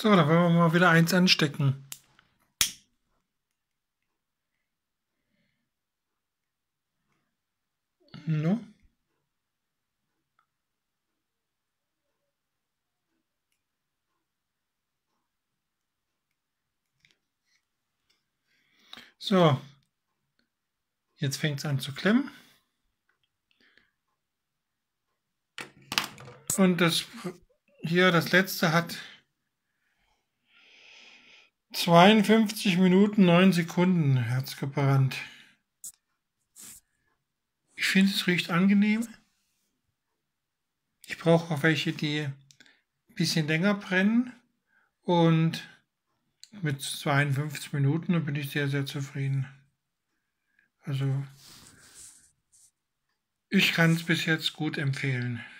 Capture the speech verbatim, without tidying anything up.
So, da wollen wir mal wieder eins anstecken. No? So, jetzt fängt es an zu klemmen. Und das hier, das letzte hat zweiundfünfzig Minuten neun Sekunden hat's gebrannt. Ich finde, es riecht angenehm. Ich brauche auch welche, die ein bisschen länger brennen. Und mit zweiundfünfzig Minuten bin ich sehr, sehr zufrieden. Also, ich kann es bis jetzt gut empfehlen.